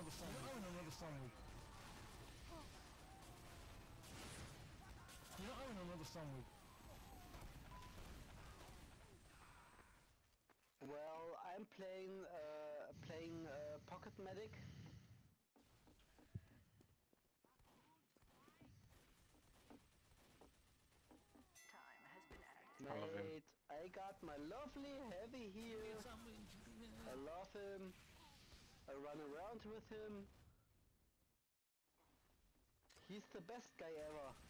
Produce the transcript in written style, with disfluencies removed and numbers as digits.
another song. You're not having another song. Well, I'm playing Pocket Medic. Time has been added. I love him. Mate, I got my lovely heavy here. I love him. I run around with him. He's the best guy ever.